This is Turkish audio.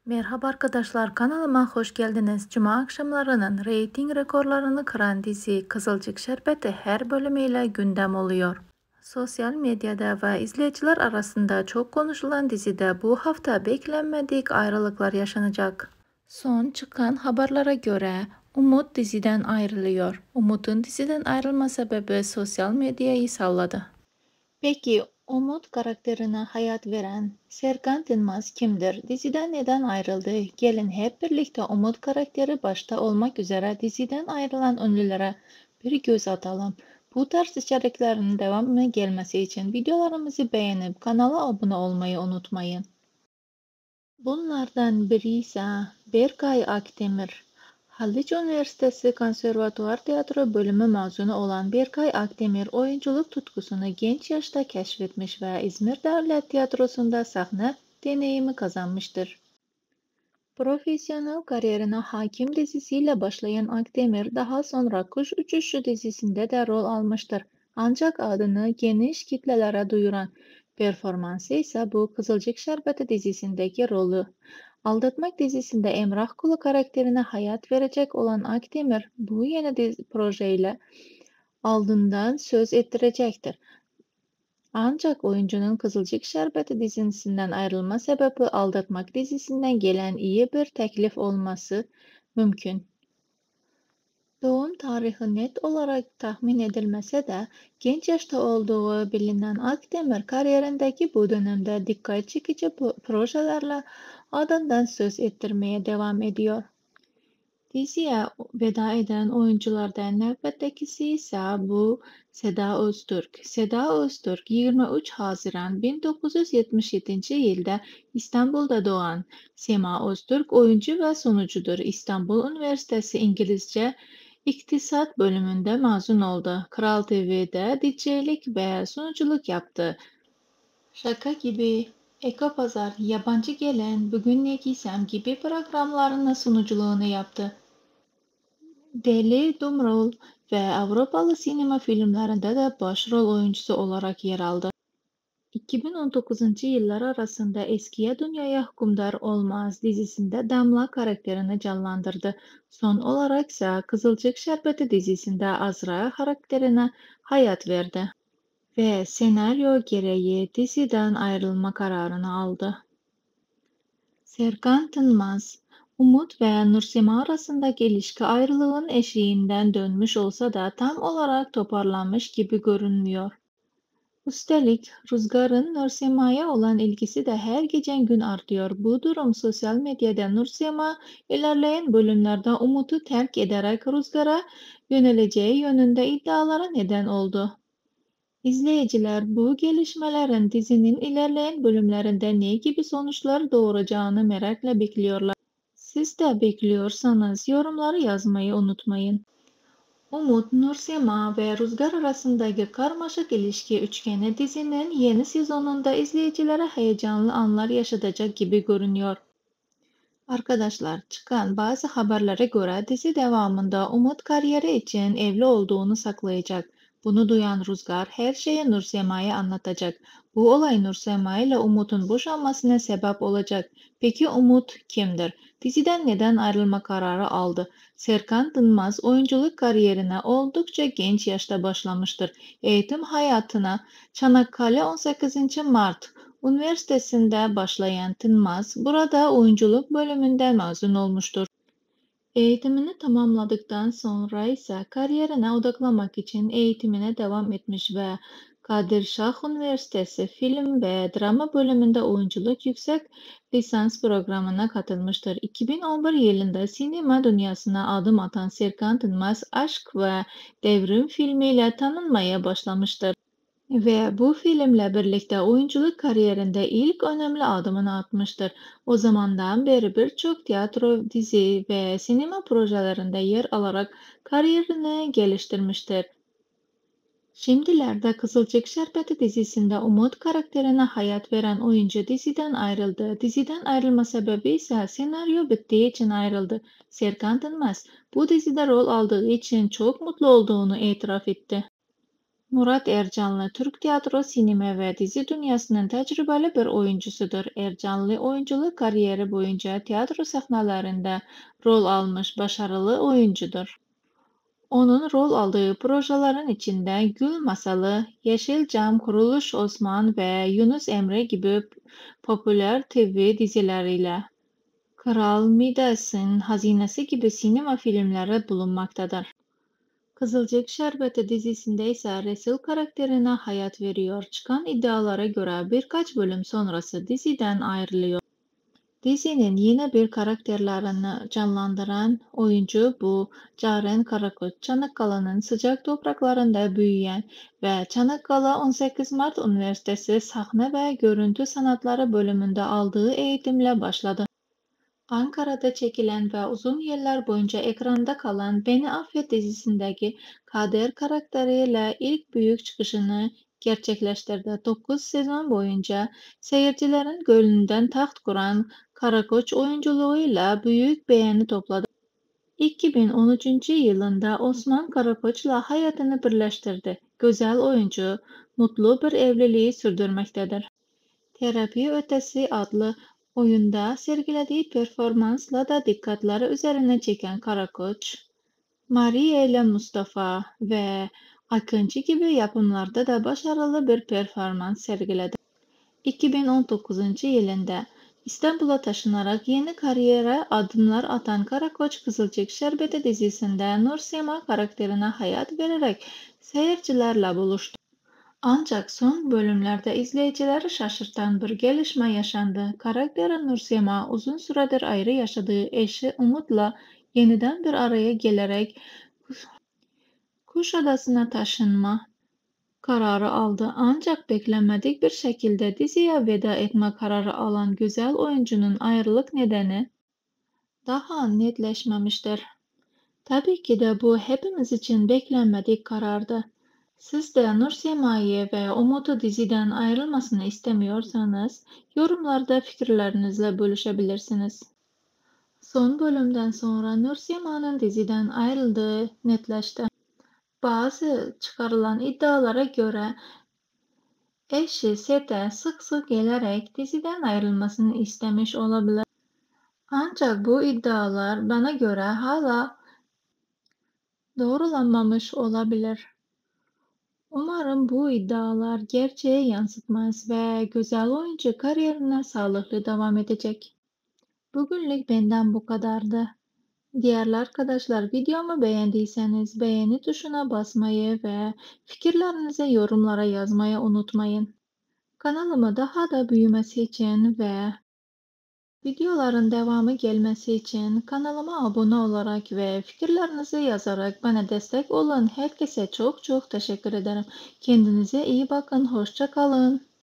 Merhaba arkadaşlar, kanalıma hoş geldiniz. Cuma akşamlarının reyting rekorlarını kıran dizi Kızılcık Şerbeti her bölümüyle gündem oluyor. Sosyal medyada ve izleyiciler arasında çok konuşulan dizide bu hafta beklenmedik ayrılıklar yaşanacak. Son çıkan haberlere göre Umut diziden ayrılıyor. Umut'un diziden ayrılma sebebi sosyal medyayı salladı. Peki Umut karakterine hayat veren Serkan Yılmaz kimdir? Diziden neden ayrıldı? Gelin hep birlikte Umut karakteri başta olmak üzere diziden ayrılan ünlülere bir göz atalım. Bu tarz içeriklerin devamlı gelmesi için videolarımızı beğenip kanala abone olmayı unutmayın. Bunlardan biri ise Berkay Akdemir. Haliç Üniversitesi Konservatuvar Tiyatro bölümü mezunu olan Berkay Akdemir oyunculuk tutkusunu genç yaşta keşfetmiş ve İzmir Devlet Tiyatrosu'nda sahne deneyimi kazanmıştır. Profesyonel kariyerine Hakim dizisiyle başlayan Akdemir daha sonra Kuş Uçuşu dizisinde de rol almıştır. Ancak adını geniş kitlelere duyuran performansı ise bu Kızılcık Şerbeti dizisindeki rolü. Aldatmak dizisinde Emrah Kulu karakterine hayat verecek olan Akdemir bu yeni projeyle aldığından söz ettirecektir. Ancak oyuncunun Kızılcık Şerbeti dizisinden ayrılma sebebi Aldatmak dizisinden gelen iyi bir teklif olması mümkün. Doğum tarihi net olarak tahmin edilmese de genç yaşta olduğu bilinen Akdemir kariyerindeki bu dönemde dikkat çekici projelerle adından söz ettirmeye devam ediyor. Diziye veda eden oyunculardan növbətdəkisi ise bu Seda Öztürk. Seda Öztürk 23 Haziran 1977 yılda İstanbul'da doğan Sema Öztürk oyuncu ve sunucudur. İstanbul Üniversitesi İngilizce İktisat bölümünde mezun oldu. Kral TV'de DJ'lik ve sunuculuk yaptı. Şaka gibi, Eko Pazar, Yabancı Gelen, Bugün Ne Giysem gibi programlarının sunuculuğunu yaptı. Deli Dumrul ve Avrupalı sinema filmlerinde de başrol oyuncusu olarak yer aldı. 2019 yıllar arasında Eskiye Dünyaya Hükümdar Olmaz dizisinde Damla karakterini canlandırdı. Son olarak ise Kızılcık Şerbeti dizisinde Azra karakterine hayat verdi ve senaryo gereği diziden ayrılma kararını aldı. Serkan Tınmaz, Umut ve Nursema arasındaki ilişki ayrılığın eşiğinden dönmüş olsa da tam olarak toparlanmış gibi görünmüyor. Üstelik Rüzgar'ın Nursema'ya olan ilgisi de her geçen gün artıyor. Bu durum sosyal medyada Nursema ilerleyen bölümlerde Umut'u terk ederek Rüzgar'a yöneleceği yönünde iddialara neden oldu. İzleyiciler bu gelişmelerin dizinin ilerleyen bölümlerinde ne gibi sonuçlar doğuracağını merakla bekliyorlar. Siz de bekliyorsanız yorumları yazmayı unutmayın. Umut, Nursema ve Rüzgar arasındaki karmaşık ilişki üçgeni dizinin yeni sezonunda izleyicilere heyecanlı anlar yaşatacak gibi görünüyor. Arkadaşlar, çıkan bazı haberlere göre dizi devamında Umut kariyeri için evli olduğunu saklayacak. Bunu duyan Rüzgar her şeyi Nursema'ya anlatacak. Bu olay Nursema ile Umut'un boşanmasına sebep olacak. Peki Umut kimdir? Diziden neden ayrılma kararı aldı? Serkan Dınmaz oyunculuk kariyerine oldukça genç yaşta başlamıştır. Eğitim hayatına Çanakkale 18. Mart Üniversitesi'nde başlayan Tınmaz, burada oyunculuk bölümünde mezun olmuştur. Eğitimini tamamladıktan sonra ise kariyerine odaklamak için eğitimine devam etmiş ve Kadir Şah Üniversitesi Film ve Drama bölümünde oyunculuk yüksek lisans programına katılmıştır. 2011 yılında sinema dünyasına adım atan Serkan Tınmaz, Aşk ve Devrim filmiyle tanınmaya başlamıştır. Ve bu filmle birlikte oyunculuk kariyerinde ilk önemli adımını atmıştır. O zamandan beri birçok tiyatro, dizi ve sinema projelerinde yer alarak kariyerini geliştirmiştir. Şimdilerde Kızılcık Şerbeti dizisinde Umut karakterine hayat veren oyuncu diziden ayrıldı. Diziden ayrılma sebebi ise senaryo bittiği için ayrıldı. Serkan Dönmez bu dizide rol aldığı için çok mutlu olduğunu itiraf etti. Murat Ercanlı, Türk tiyatro, sinema ve dizi dünyasının tecrübeli bir oyuncusudur. Ercanlı oyunculuk kariyeri boyunca tiyatro sahnelerinde rol almış başarılı oyuncudur. Onun rol aldığı projelerin içinde Gül Masalı, Yeşilçam, Kuruluş Osman ve Yunus Emre gibi popüler TV dizileriyle Kral Midas'ın Hazinesi gibi sinema filmleri bulunmaktadır. Kızılcık Şerbeti dizisinde ise Resul karakterine hayat veriyor. Çıkan iddialara göre birkaç bölüm sonrası diziden ayrılıyor. Dizinin yine bir karakterlerini canlandıran oyuncu bu Caren Karakoç, Çanakkale'nin sıcak topraklarında büyüyen ve Çanakkale 18 Mart Üniversitesi Sahne ve Görüntü Sanatları bölümünde aldığı eğitimle başladı. Ankara'da çekilen ve uzun yıllar boyunca ekranda kalan Beni Affet dizisindeki Kader karakteriyle ilk büyük çıkışını gerçekleştirdi. 9 sezon boyunca seyircilerin gönlünden taht kuran Karakoç oyunculuğuyla büyük beğeni topladı. 2013 yılında Osman Karakoç'la hayatını birleştirdi. Güzel oyuncu, mutlu bir evliliği sürdürmektedir. Terapi Ötesi adlı oyunda sergilediği performansla da dikkatleri üzerine çeken Karakoç, Maria ile Mustafa ve Akıncı gibi yapımlarda da başarılı bir performans sergiledi. 2019 yılında İstanbul'a taşınarak yeni kariyere adımlar atan Karakoç Kızılcık Şerbeti dizisinde Nursema karakterine hayat vererek seyircilerle buluştu. Ancak son bölümlerde izleyicileri şaşırtan bir gelişme yaşandı. Karakteri Nursema uzun süredir ayrı yaşadığı eşi Umut'la yeniden bir araya gelerek Kuşadası'na taşınma kararı aldı. Ancak beklenmedik bir şekilde diziye veda etme kararı alan güzel oyuncunun ayrılık nedeni daha netleşmemiştir. Tabii ki de bu hepimiz için beklenmedik karardı. Siz de Nursema'yı ve Umut'u diziden ayrılmasını istemiyorsanız yorumlarda fikirlerinizle bölüşebilirsiniz. Son bölümden sonra Nursema'nın diziden ayrıldığı netleşti. Bazı çıkarılan iddialara göre eşi sete sık sık gelerek diziden ayrılmasını istemiş olabilir. Ancak bu iddialar bana göre hala doğrulanmamış olabilir. Umarım bu iddialar gerçeği yansıtmaz ve güzel oyuncu kariyerine sağlıklı devam edecek. Bugünlük benden bu kadardı. Diğer arkadaşlar videomu beğendiyseniz beğeni tuşuna basmayı ve fikirlerinizi yorumlara yazmayı unutmayın. Kanalımı daha da büyümesi için ve videoların devamı gelmesi için kanalıma abone olarak ve fikirlerinizi yazarak bana destek olun. Herkese çok çok teşekkür ederim. Kendinize iyi bakın. Hoşça kalın.